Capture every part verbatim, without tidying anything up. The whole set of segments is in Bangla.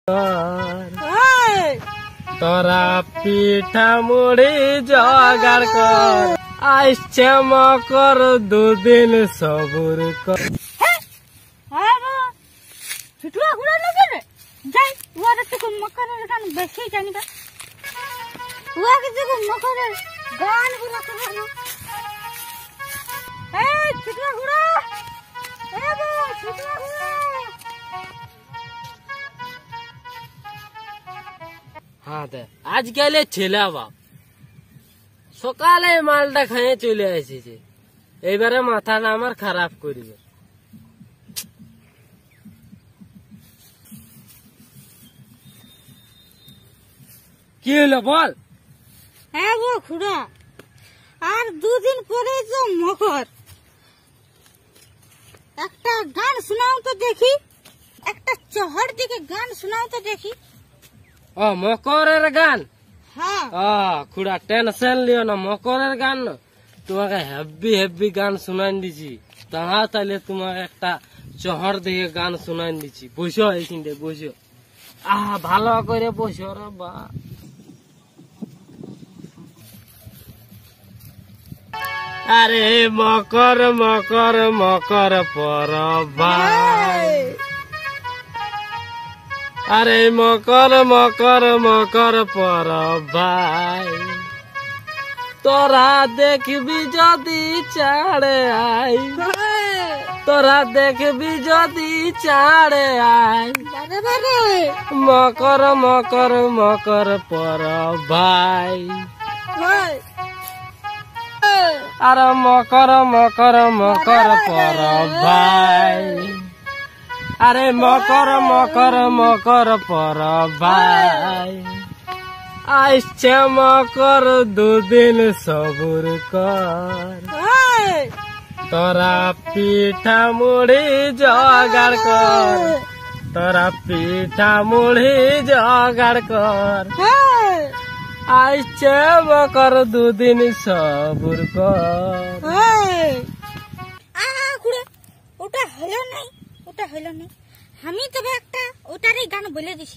তোরা পিঠা মুড়ি জোগাড় কর, আসছে মকর দুদিন সবুর কর। বেশি জানিবা উহাকে দেখো মকরের গান গুলো শোনানো। এই ছিটলা ঘোড়া, এ বো ছিটলা ঘোড়া। হ্যাঁ দে আজকালে ছেলে বাপ সকালে মালটা খাইয়ে চলে এসেছে, এইবারে মাথাটা আমার খারাপ করিবে। কি হলো বল? হ্যাঁ গো খুড়া, আর দুদিন পরে তো মকর, একটা গান শোনাও তো দেখি, একটা চহর দিকে গান শোনাও তো দেখি। ও মকরের গান? হ্যাঁ। ও খুড়া টেনশন লিও না, মকরের গান না, তোমাকে হেভি হেভি গান শুনাই দিছি। দাঁড়াও তাহলে তোমাকে একটা চহর দিকে গান শুনাই দিছি। বসো এইখানে বসো, আহ ভালো করে বসো রে বা। আরে মকর মকর মকর পরব ভাই, আরে মকর মকর মকর পরব ভাই, তোরা দেখবি যদি চাড়ে আই, তোরা দেখবি যদি চাড়ে আই, মকর মকর মকর পরব ভাই। আর মকর মকর মকর পরব ভাই, আরে মকর মকর মকর পরব ভাই, আসছে মকর দুদিন সবুর কর, তোরা পিঠা মুড়ি জোগাড় কর, তোরা পিঠা মুড়ি জোগাড় কর, আসছে মকর দুদিন সবুর কর। ওটা হলো নাই, ওটা হলো নাই, আমি তবে একটা ওটারই গান বলে দিছি।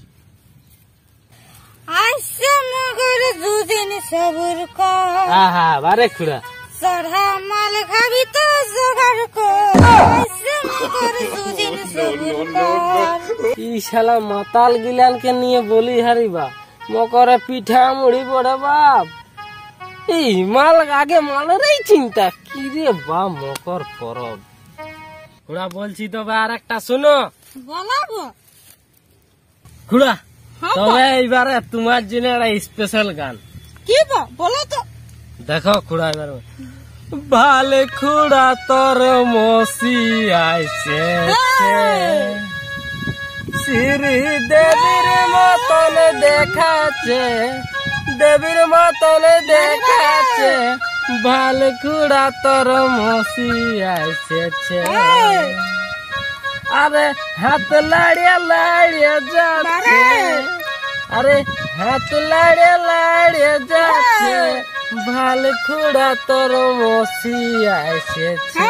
আসছে মকর দুদিন সবুর কর, আহা বারে খুড়া, সরহা মাল খাবি তো জোগাড় কর, আসছে মকর দুদিন সবুর কর। ই শালা মাতাল গিলানকে নিয়ে বলি হারিবা মকরে পিঠা মুড়ি পড়ে বাপ। এই মাল আগে মালেরই চিন্তা কি রে বা মকর পরব। খুড়া বলছি তবে আর একটা শুনো। বলাবো খুড়া, তবে এইবারে তোমার জন্য একটা স্পেশাল গান। কি বলো তো? দেখো খুড়া, এবার ভালে খুড়া তোর মসি আইছে, শ্রী দেবীর মতন দেখাচ্ছে, দেবীর মতন দেখাচ্ছে, ভাল খুড়া তোর মসি আইছে, আরে হাত লাড়িয়ে লাড়িয়ে যাচ্ছে, আরে হাত লাড়িয়ে লাড়িয়ে যাচ্ছে, ভাল খুড়া তোর মসি আইছে।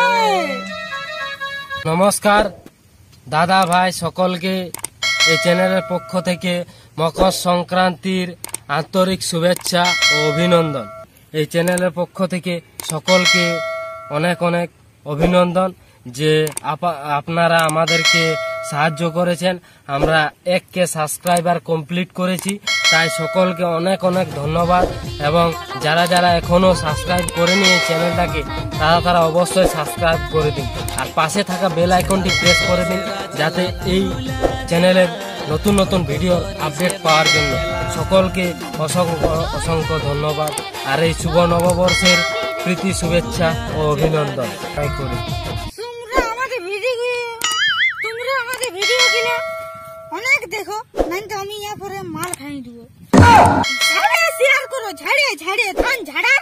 নমস্কার দাদা ভাই সকলকে, এই চ্যানেলের পক্ষ থেকে মকর সংক্রান্তির আন্তরিক শুভেচ্ছা ও অভিনন্দন। এই চ্যানেলের পক্ষ থেকে সকলকে অনেক অনেক অভিনন্দন যে আপনারা আমাদেরকে সাহায্য করেছেন। আমরা এক কে সাবস্ক্রাইবার কমপ্লিট করেছি, তাই সকলকে অনেক অনেক ধন্যবাদ। এবং যারা যারা এখনো সাবস্ক্রাইব করেনি এই চ্যানেলটাকে, তারা তারা অবশ্যই সাবস্ক্রাইব করে দিন, আর পাশে থাকা বেল আইকনটি প্রেস করে দিন, যাতে এই চ্যানেলের নতুন নতুন ভিডিও আপডেট পাওয়ার জন্য। সকলকে অসংখ্য অসংখ্য ধন্যবাদ, আর এই শুভ নববর্ষের প্রীতি শুভেচ্ছা ও অভিনন্দন করি। তোমরা আমাদের ভিডিও তোমরা আমাদের ভিডিও গুলো অনেক দেখো, নাই তো আমি ইয়া পরে মাল খাই দিব। ঝাড়ে শেয়ার করো, ঝাড়ে ঝাড়ে ধান ঝাড়া।